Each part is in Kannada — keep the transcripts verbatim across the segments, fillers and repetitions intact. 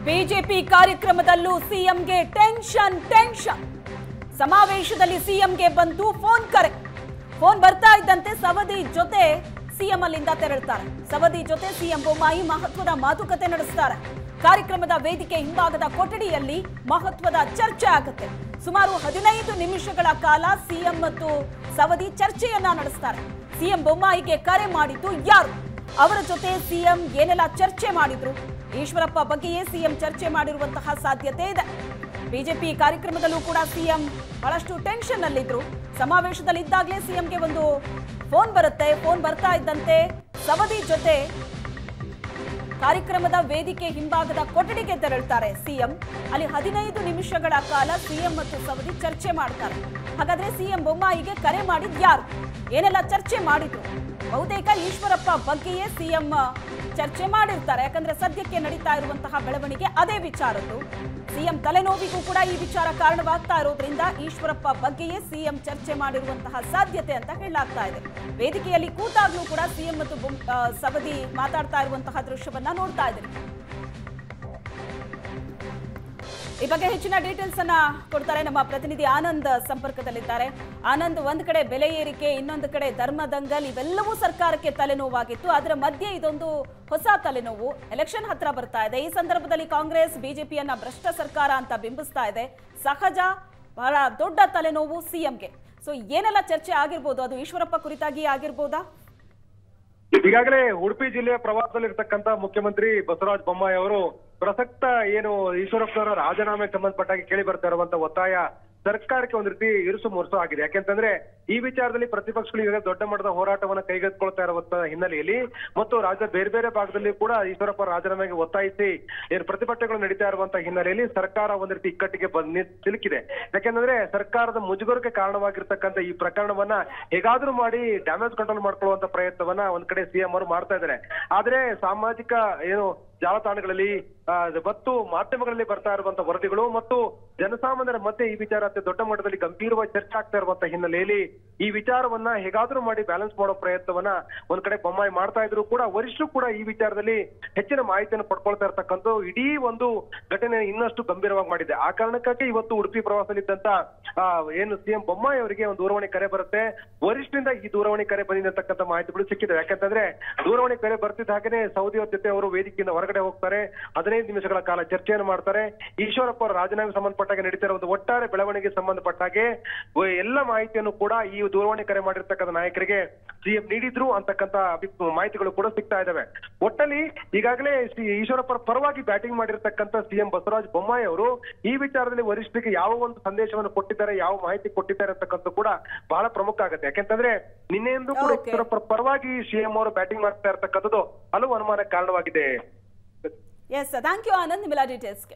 ಬಿಜೆಪಿ ಕಾರ್ಯಕ್ರಮದಲ್ಲೂ ಸಿಎಂಗೆ ಟೆನ್ಷನ್ ಟೆನ್ಷನ್ ಸಮಾವೇಶದಲ್ಲಿ ಸಿಎಂಗೆ ಬಂತು ಫೋನ್ ಕರೆ ಫೋನ್ ಬರ್ತಾ ಇದ್ದಂತೆ ಸವದಿ ಜೊತೆ ಸಿಎಂ ಅಲ್ಲಿಂದ ತೆರಳುತ್ತಾರೆ ಸವದಿ ಜೊತೆ ಸಿಎಂ ಬೊಮ್ಮಾಯಿ ಮಹತ್ವದ ಮಾತುಕತೆ ನಡೆಸುತ್ತಾರೆ ಕಾರ್ಯಕ್ರಮದ ವೇದಿಕೆ ಹಿಂಭಾಗದ ಕೊಠಡಿಯಲ್ಲಿ ಮಹತ್ವದ ಚರ್ಚೆ ಆಗುತ್ತೆ ಸುಮಾರು ಹದಿನೈದು ನಿಮಿಷಗಳ ಕಾಲ ಸಿಎಂ ಮತ್ತು ಸವದಿ ಚರ್ಚೆಯನ್ನ ನಡೆಸುತ್ತಾರೆ ಸಿಎಂ ಬೊಮ್ಮಾಯಿಗೆ ಕರೆ ಮಾಡಿದ್ದು ಯಾರು ಅವರ ಜೊತೆ ಸಿಎಂ ಏನೆಲ್ಲ ಚರ್ಚೆ ಮಾಡಿದ್ರು ಈಶ್ವರಪ್ಪ ಬಗ್ಗೆಯೇ ಸಿಎಂ ಚರ್ಚೆ ಮಾಡಿರುವಂತಹ ಸಾಧ್ಯತೆ ಇದೆ ಬಿಜೆಪಿ ಕಾರ್ಯಕ್ರಮದಲ್ಲೂ ಕೂಡ ಸಿಎಂ ಬಹಳಷ್ಟು ಟೆನ್ಷನ್ ನಲ್ಲಿದ್ರು ಸಮಾವೇಶದಲ್ಲಿ ಇದ್ದಾಗಲೇ ಸಿಎಂಗೆ ಒಂದು ಫೋನ್ ಬರುತ್ತೆ ಫೋನ್ ಬರ್ತಾ ಇದ್ದಂತೆ ಸವದಿ ಜೊತೆ ಕಾರ್ಯಕ್ರಮದ ವೇದಿಕೆ ಹಿಂಭಾಗದ ಕೊಠಡಿಗೆ ತೆರಳುತ್ತಾರೆ ಸಿಎಂ ಅಲ್ಲಿ ಹದಿನೈದು ನಿಮಿಷಗಳ ಕಾಲ ಸಿಎಂ ಮತ್ತು ಸವದಿ ಚರ್ಚೆ ಮಾಡ್ತಾರೆ ಹಾಗಾದ್ರೆ ಸಿಎಂ ಬೊಮ್ಮಾಯಿಗೆ ಕರೆ ಮಾಡಿದ್ ಯಾರು ಏನೆಲ್ಲ ಚರ್ಚೆ ಮಾಡಿದ್ರು ಬಹುತೇಕ ಈಶ್ವರಪ್ಪ ಬಗ್ಗೆಯೇ ಸಿಎಂ ಚರ್ಚೆ ಮಾಡಿರ್ತಾರೆ ಯಾಕಂದ್ರೆ ಸದ್ಯಕ್ಕೆ ನಡೀತಾ ಇರುವಂತಹ ಬೆಳವಣಿಗೆ ಅದೇ ವಿಚಾರದ್ದು ಸಿಎಂ ತಲೆನೋವಿಗೂ ಕೂಡ ಈ ವಿಚಾರ ಕಾರಣವಾಗ್ತಾ ಇರೋದ್ರಿಂದ ಈಶ್ವರಪ್ಪ ಬಗ್ಗೆಯೇ ಸಿಎಂ ಚರ್ಚೆ ಮಾಡಿರುವಂತಹ ಸಾಧ್ಯತೆ ಅಂತ ಹೇಳಲಾಗ್ತಾ ಇದೆ ವೇದಿಕೆಯಲ್ಲಿ ಕೂತಾಗ್ಲೂ ಕೂಡ ಸಿಎಂ ಮತ್ತು ಸವದಿ ಮಾತಾಡ್ತಾ ಇರುವಂತಹ ದೃಶ್ಯವನ್ನ ನೋಡ್ತಾ ಇದ್ದೀವಿ ಈ ಬಗ್ಗೆ ಹೆಚ್ಚಿನ ಡೀಟೇಲ್ಸ್ ಅನ್ನ ಕೊಡ್ತಾರೆ ನಮ್ಮ ಪ್ರತಿನಿಧಿ ಆನಂದ್ ಸಂಪರ್ಕದಲ್ಲಿದ್ದಾರೆ ಆನಂದ್ ಒಂದ್ ಕಡೆ ಬೆಲೆ ಏರಿಕೆ ಇನ್ನೊಂದು ಕಡೆ ಧರ್ಮ ದಂಗಲ್ ಇವೆಲ್ಲವೂ ಸರ್ಕಾರಕ್ಕೆ ತಲೆನೋವಾಗಿತ್ತು ಅದರ ಮಧ್ಯೆ ಇದೊಂದು ಹೊಸ ತಲೆನೋವು ಎಲೆಕ್ಷನ್ ಹತ್ರ ಬರ್ತಾ ಇದೆ ಈ ಸಂದರ್ಭದಲ್ಲಿ ಕಾಂಗ್ರೆಸ್ ಬಿಜೆಪಿಯನ್ನ ಭ್ರಷ್ಟ ಸರ್ಕಾರ ಅಂತ ಬಿಂಬಿಸ್ತಾ ಇದೆ ಸಹಜ ಬಹಳ ದೊಡ್ಡ ತಲೆನೋವು ಸಿಎಂಗೆ ಸೊ ಏನೆಲ್ಲ ಚರ್ಚೆ ಆಗಿರ್ಬೋದು ಅದು ಈಶ್ವರಪ್ಪ ಕುರಿತಾಗಿ ಆಗಿರ್ಬೋದಾ ಈಗಾಗಲೇ ಉಡುಪಿ ಜಿಲ್ಲೆಯ ಪ್ರವಾಸದಲ್ಲಿರ್ತಕ್ಕಂಥ ಮುಖ್ಯಮಂತ್ರಿ ಬಸವರಾಜ ಬೊಮ್ಮಾಯಿ ಅವರು ಪ್ರಸಕ್ತ ಏನು ಈಶ್ವರಪ್ಪನವರ ರಾಜೀನಾಮೆಗೆ ಸಂಬಂಧಪಟ್ಟಾಗಿ ಕೇಳಿ ಬರ್ತಾ ಇರುವಂತಹ ಒತ್ತಾಯ ಸರ್ಕಾರಕ್ಕೆ ಒಂದ್ ರೀತಿ ಇರುಸು ಮುರುಸು ಆಗಿದೆ ಯಾಕೆಂತಂದ್ರೆ ಈ ವಿಚಾರದಲ್ಲಿ ಪ್ರತಿಪಕ್ಷಗಳು ಈಗ ದೊಡ್ಡ ಮಟ್ಟದ ಹೋರಾಟವನ್ನ ಕೈಗೆತ್ತಿಕೊಳ್ತಾ ಇರುವಂತಹ ಹಿನ್ನೆಲೆಯಲ್ಲಿ ಮತ್ತು ರಾಜ್ಯದ ಬೇರೆ ಬೇರೆ ಭಾಗದಲ್ಲಿ ಕೂಡ ಈಶ್ವರಪ್ಪ ರಾಜೀನಾಮೆಗೆ ಒತ್ತಾಯಿಸಿ ಏನು ಪ್ರತಿಭಟನೆಗಳು ನಡೀತಾ ಇರುವಂತಹ ಹಿನ್ನೆಲೆಯಲ್ಲಿ ಸರ್ಕಾರ ಒಂದ್ ರೀತಿ ಇಕ್ಕಟ್ಟಿಗೆ ಬಂದ್ ಸಿಲುಕಿದೆ ಯಾಕೆಂದ್ರೆ ಸರ್ಕಾರದ ಮುಜುಗರಕ್ಕೆ ಕಾರಣವಾಗಿರ್ತಕ್ಕಂಥ ಈ ಪ್ರಕರಣವನ್ನ ಹೇಗಾದ್ರೂ ಮಾಡಿ ಡ್ಯಾಮೇಜ್ ಕಂಟ್ರೋಲ್ ಮಾಡ್ಕೊಳ್ಳುವಂತ ಪ್ರಯತ್ನವನ್ನ ಒಂದ್ ಕಡೆ ಸಿಎಂ ಅವರು ಮಾಡ್ತಾ ಇದ್ದಾರೆ ಆದ್ರೆ ಸಾಮಾಜಿಕ ಏನು ಜಾಲತಾಣಗಳಲ್ಲಿ ಮತ್ತು ಮಾಧ್ಯಮಗಳಲ್ಲಿ ಬರ್ತಾ ಇರುವಂತಹ ವರದಿಗಳು ಮತ್ತು ಜನಸಾಮಾನ್ಯರ ಮಧ್ಯೆ ಈ ವಿಚಾರ ಅತಿ ದೊಡ್ಡ ಮಟ್ಟದಲ್ಲಿ ಗಂಭೀರವಾಗಿ ಚರ್ಚೆ ಆಗ್ತಾ ಇರುವಂತಹ ಹಿನ್ನೆಲೆಯಲ್ಲಿ ಈ ವಿಚಾರವನ್ನ ಹೇಗಾದ್ರೂ ಮಾಡಿ ಬ್ಯಾಲೆನ್ಸ್ ಮಾಡೋ ಪ್ರಯತ್ನವನ್ನ ಒಂದ್ ಕಡೆ ಬೊಮ್ಮಾಯಿ ಮಾಡ್ತಾ ಇದ್ರು ಕೂಡ ವರಿಷ್ಠರು ಕೂಡ ಈ ವಿಚಾರದಲ್ಲಿ ಹೆಚ್ಚಿನ ಮಾಹಿತಿಯನ್ನು ಪಡ್ಕೊಳ್ತಾ ಇರ್ತಕ್ಕಂಥ ಇಡೀ ಒಂದು ಘಟನೆ ಇನ್ನಷ್ಟು ಗಂಭೀರವಾಗಿ ಮಾಡಿದೆ ಆ ಕಾರಣಕ್ಕಾಗಿ ಇವತ್ತು ಉಡುಪಿ ಪ್ರವಾಸದಲ್ಲಿದ್ದಂತ ಆ ಏನು ಸಿಎಂ ಬೊಮ್ಮಾಯಿ ಅವರಿಗೆ ಒಂದು ದೂರವಾಣಿ ಕರೆ ಬರುತ್ತೆ ವರಿಷ್ಠರಿಂದ ಈ ದೂರವಾಣಿ ಕರೆ ಬಂದಿರತಕ್ಕಂಥ ಮಾಹಿತಿಗಳು ಸಿಕ್ಕಿದೆ ಯಾಕಂತಂದ್ರೆ ದೂರವಾಣಿ ಕರೆ ಬರ್ತಿದ್ದ ಹಾಗೆನೆ ಸೌದಿ ಅವ್ರ ಜೊತೆ ಅವರು ವೇದಿಕೆಯಿಂದ ಹೊರಗಡೆ ಹೋಗ್ತಾರೆ ಹದಿನೈದು ನಿಮಿಷಗಳ ಕಾಲ ಚರ್ಚೆಯನ್ನು ಮಾಡ್ತಾರೆ ಈಶ್ವರಪ್ಪ ಅವರ ರಾಜೀನಾಮೆಗೆ ಸಂಬಂಧಪಟ್ಟಾಗೆ ನಡೀತಿರೋ ಒಂದು ಒಟ್ಟಾರೆ ಬೆಳವಣಿಗೆ ಸಂಬಂಧಪಟ್ಟಾಗೆ ಎಲ್ಲ ಮಾಹಿತಿಯನ್ನು ಕೂಡ ಈ ದೂರವಾಣಿ ಕರೆ ಮಾಡಿರ್ತಕ್ಕಂಥ ನಾಯಕರಿಗೆ ಸಿಎಂ ನೀಡಿದ್ರು ಅಂತಕ್ಕಂಥ ಮಾಹಿತಿಗಳು ಕೂಡ ಸಿಗ್ತಾ ಇದಾವೆ ಒಟ್ಟಲ್ಲಿ ಈಗಾಗಲೇ ಈಶ್ವರಪ್ಪ ಪರವಾಗಿ ಬ್ಯಾಟಿಂಗ್ ಮಾಡಿರ್ತಕ್ಕಂಥ ಸಿಎಂ ಬಸವರಾಜ ಬೊಮ್ಮಾಯಿ ಅವರು ಈ ವಿಚಾರದಲ್ಲಿ ವರಿಷ್ಠರಿಗೆ ಯಾವ ಒಂದು ಸಂದೇಶವನ್ನು ಕೊಟ್ಟಿದ್ದಾರೆ ಯಾವ ಮಾಹಿತಿ ಕೊಟ್ಟಿದ್ದಾರೆ ಅಂತಕ್ಕಂಥ ಕೂಡ ಬಹಳ ಪ್ರಮುಖ ಆಗುತ್ತೆ ಯಾಕೆಂತಂದ್ರೆ ನಿನ್ನೆಂದು ಕೂಡ ಈಶ್ವರಪ್ಪ ಪರವಾಗಿ ಸಿಎಂ ಅವರು ಬ್ಯಾಟಿಂಗ್ ಮಾಡ್ತಾ ಇರ್ತಕ್ಕಂಥದ್ದು ಹಲವು ಅನುಮಾನಕ್ಕೆ ಕಾರಣವಾಗಿದೆ ಎಸ್ ಥ್ಯಾಂಕ್ ಯು ಆನಂದ್ ನಿಮ್ಮೆಲ್ಲ ಡೀಟೇಲ್ಸ್ಗೆ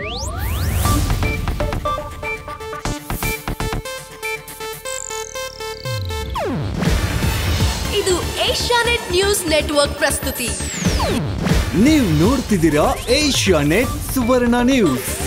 ಇದು ಏಷ್ಯಾನೆಟ್ ನ್ಯೂಸ್ ನೆಟ್ವರ್ಕ್ ಪ್ರಸ್ತುತಿ ನೀವು ನೋಡ್ತಿದ್ದೀರಾ ಏಷ್ಯಾನೆಟ್ ಸುವರ್ಣ ನ್ಯೂಸ್.